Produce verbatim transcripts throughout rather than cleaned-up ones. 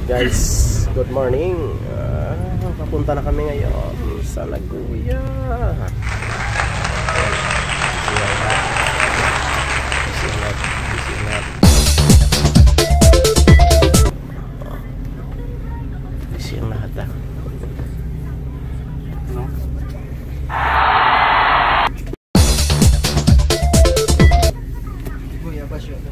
Guys, good morning. Uh, papunta na kami ngayon sa Laguya. Sisingat, sisingat. Siyang lahat ah. No? Kuya ba siya?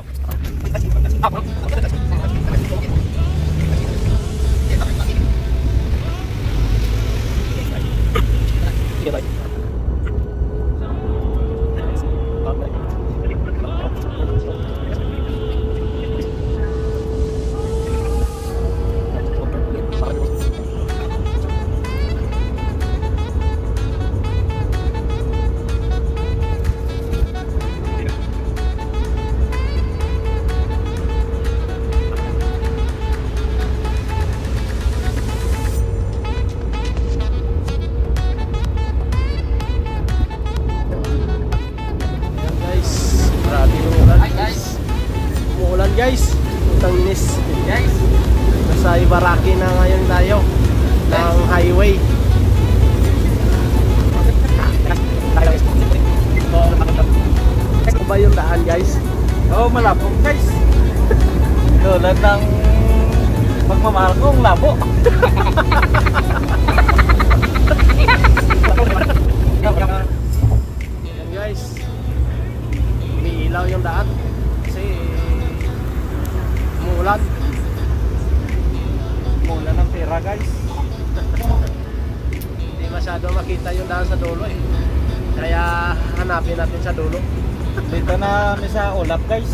Guys, tangnis guys, nasa Ibaraki na ngayon tayo ng highway. Ano ba yung daan guys? Oo, oh, malapong guys. Tulad ng magmamahal kong labo. Yan guys, umiilaw yung daan kasi umuulan. Umuulan ng pera guys. Hindi masyado makita yung daan sa dulo eh. Kaya hanapin natin sa dulo. Dito na kami sa ulap guys.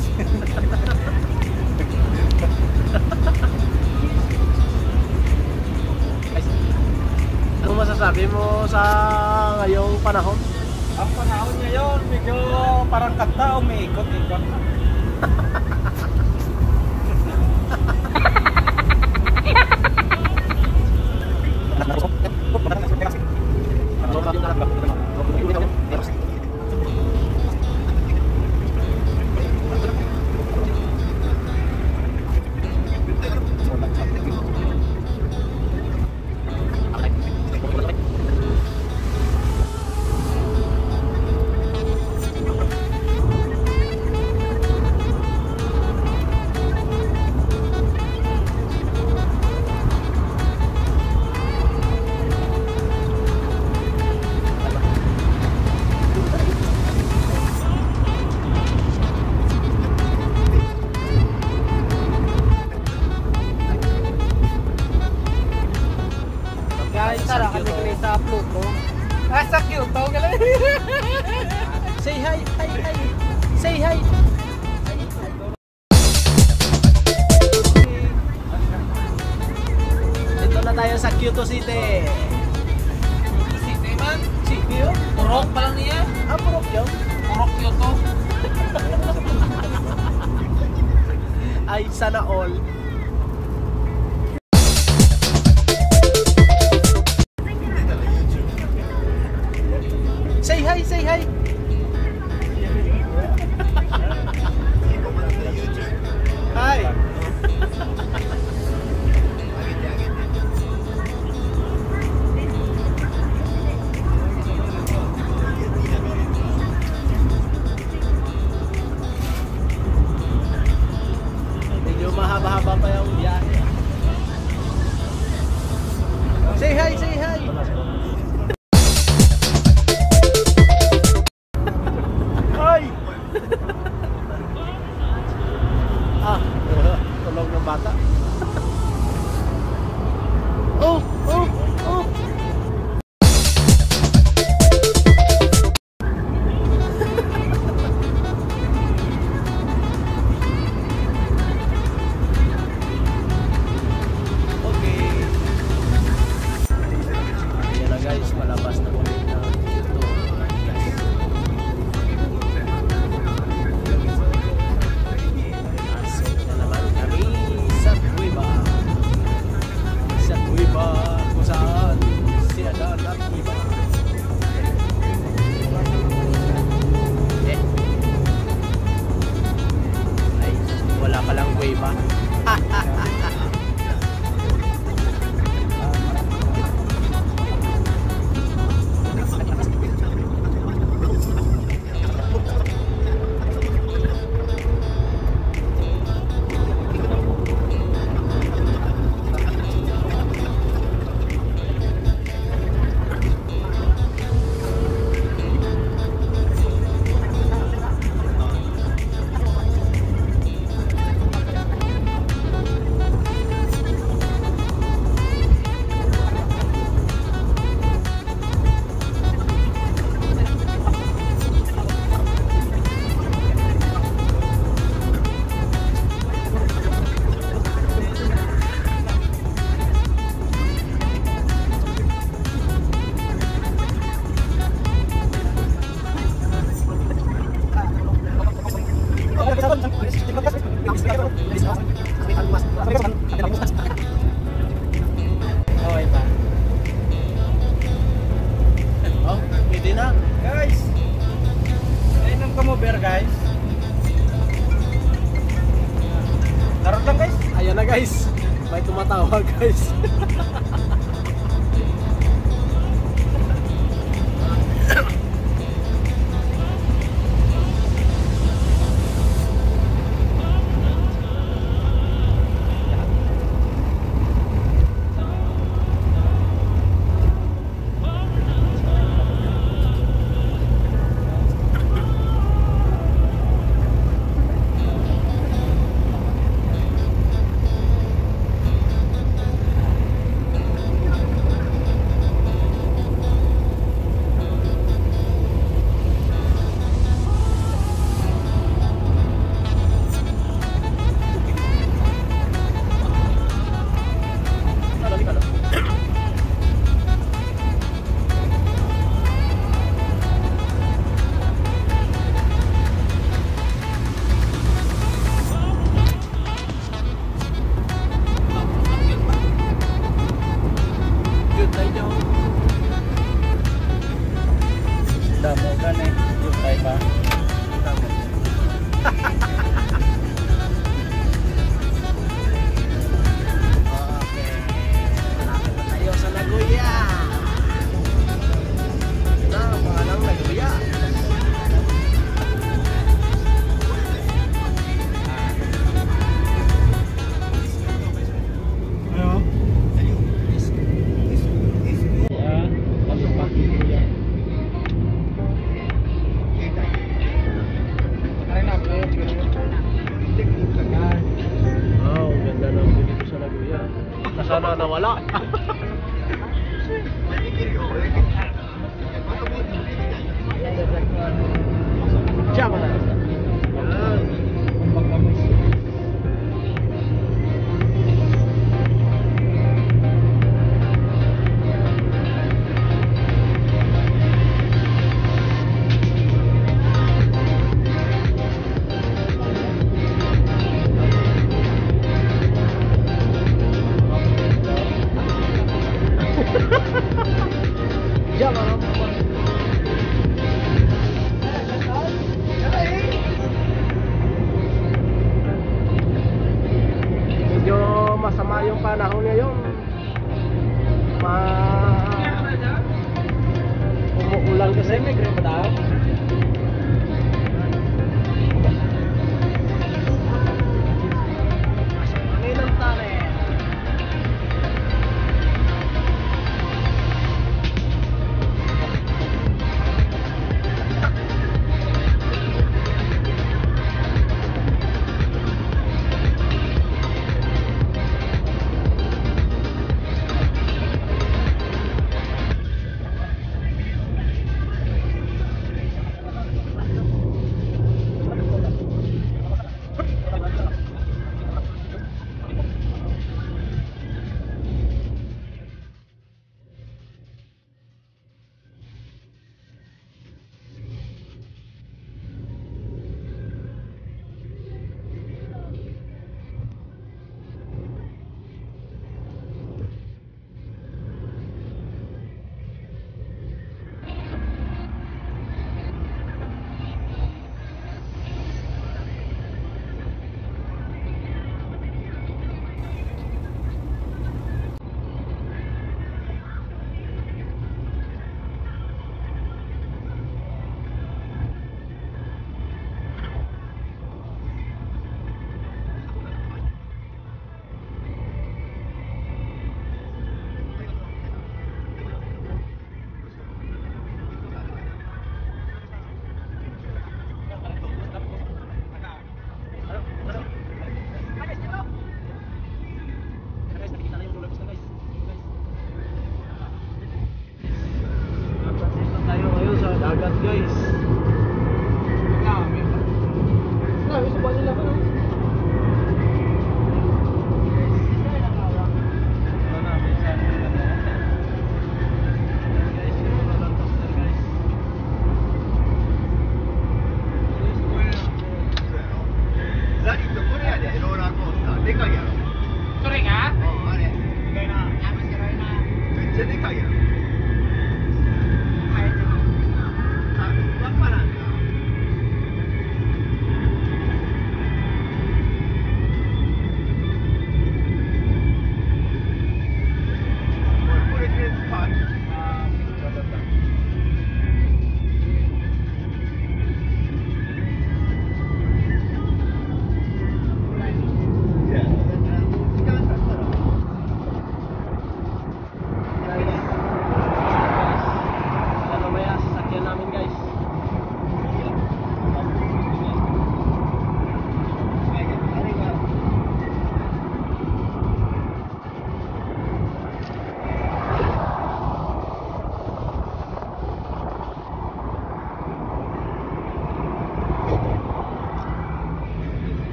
Ano masasabi mo sa ngayong panahon? Ang panahon ngayon medyo parang kanta umiikot-ikot. Tara kami kami sa Pluto. Ah, sa Kyoto ka lang. Say hi, hi, hi. Say hi. Dito na tayo sa Kyoto City. City man? City yun? Purok pa lang niya. Ah, Purok yun? Purok Kyoto. Ay, sana all. Say hi, say hi. Hi. Medyo mahaba-haba pa yung biyahe. Say hi, say hi. Ah, tulog ng bata. Oh, oh, oh. Okay. Ayan na guys, malabas na kami na ito. Sa guys. May tumatawag guys. Damo kan eh, yung tayo pa. Okay. Malapit na tayo sa Nagoya. Ito na, pangalang Nagoya. Ano? Yeah, pasok pa. Oh, ganda ng view dito sa Nagoya. Nasana nawala. Diyan mo na. Yan. Diyan mo na. Medyo masama yung panahon ngayon. Ma umuulan kasi. May green ba daw? Hangin ang tali.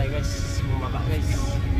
guys, bumaba guys.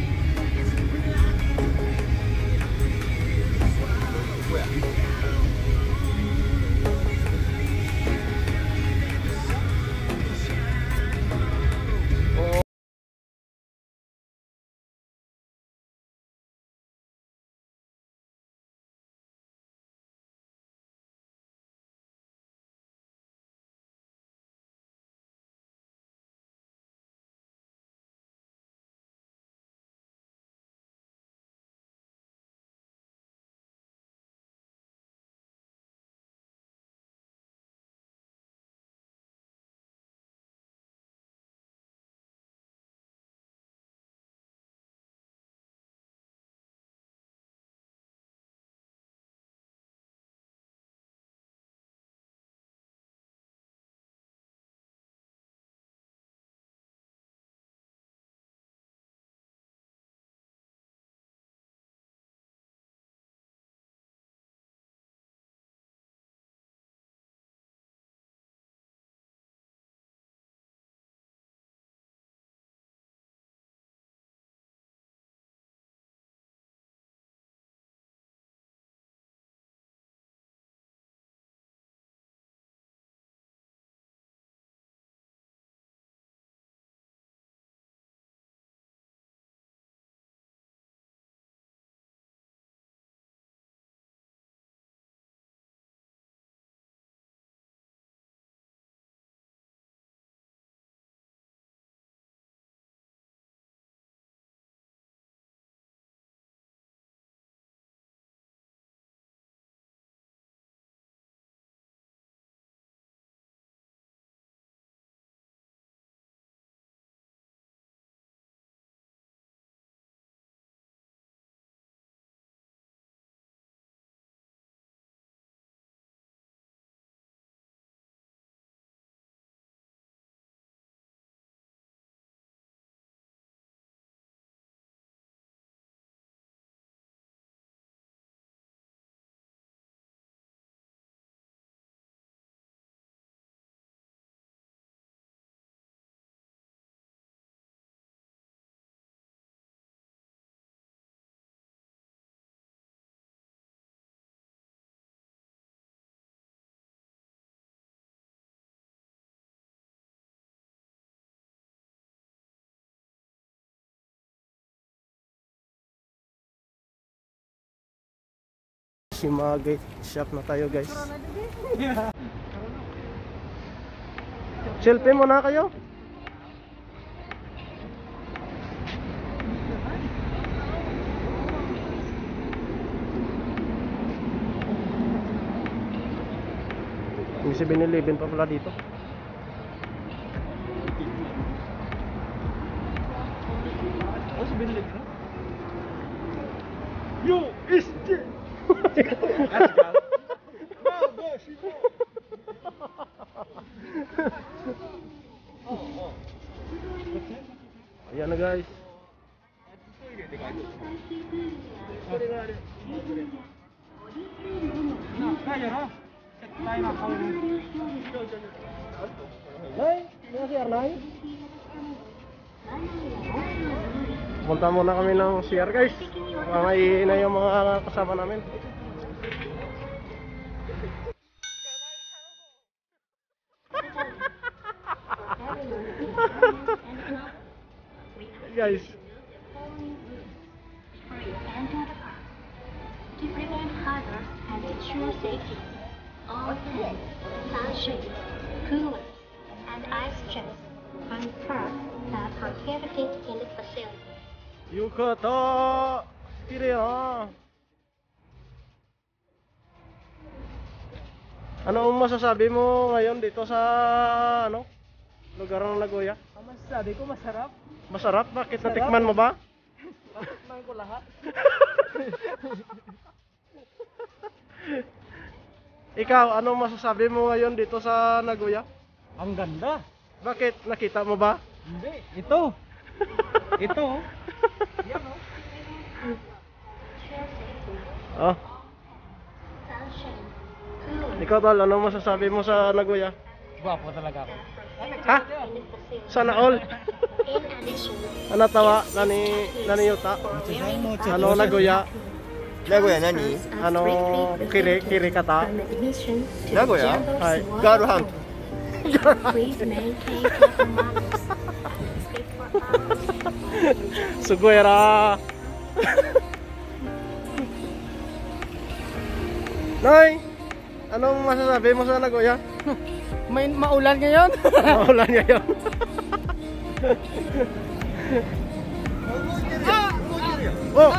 Shimage shop na tayo guys. Selfie muna kayo. May seven eleven pa pala dito. Oh, seven eleven. Yo, is it? Let's go. No, boss, you know. Oh, oh. Ayan na guys. Nay, mga C R Nay. Punta muna kami ng C R guys. Mamaihi na yung mga kasama namin. Guys. To prevent hazards and ensure safety, all fans, sunshades, coolers, and ice chests are required that are prohibited in the facility. Yukata! Kiriya! Ano ang masasabi mo ngayon dito sa ano? Lugar ng Nagoya? Ang masasabi ko, masarap. Masarap? Bakit? Natikman mo ba? Natikman ko lahat. Ikaw, anong masasabi mo ngayon dito sa Nagoya? Ang ganda. Bakit? Nakita mo ba? Hindi, ito. Ito. Yan o. Oh. Sunshine, coolers, Ikaw tol, anong masasabi mo sa Nagoya? Gwapo talaga ako. Ha? in the facility. Sana all. In addition, Ano tawa? Nani, nani yuta? Ano nagoya? Nagoya nani? Ano kiri, kiri kata? from admission to Nagoya? Jambo's Hi. World Garu hunt. Please maintain proper manners. Speak for others. Suguera. Noy, anong masasabi mo sa Nagoya? May maulan ngayon. Maulan ngayon. Oh!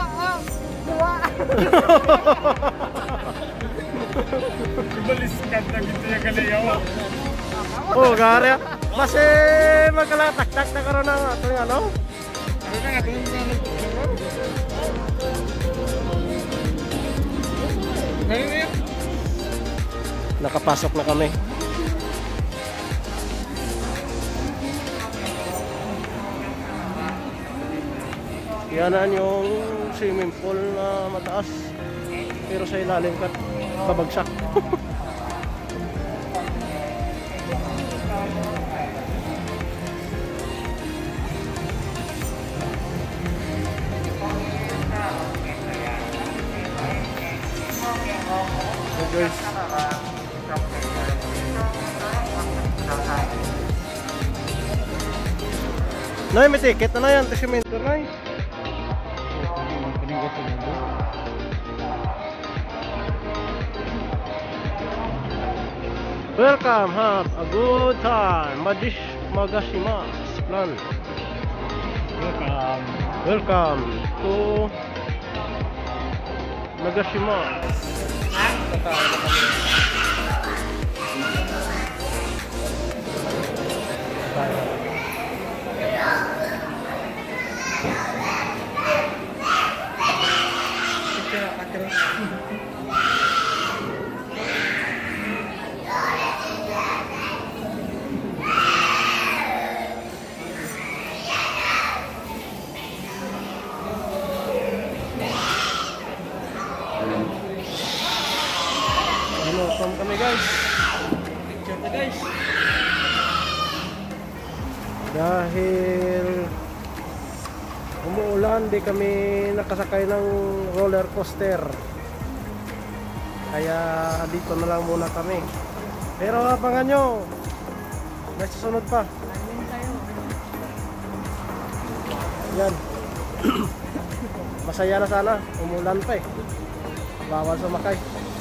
Baliskad na gitu yung kalayaw. Oh, gari. Masih magkalatak-tak na karon ng atong ano? Ano na nga doon sa ngayon? Nakapasok na kami. Yanan yung swimming pool na mataas. Pero sa ilalim ka, babagsak. So guys, Noy, may ticket na na yan. Tesiminto, Noy. Welcome, have a good time. Madish Magashimasu plan. Welcome. Welcome to Nagashimasu. Welcome kami guys. Picture na guys. Dahil umuulan, di kami nakasakay ng roller coaster. Kaya dito na lang muna kami. Pero abangan nyo, may susunod pa. Yan. Masaya na sana, umulan pa eh. Bawal sumakay.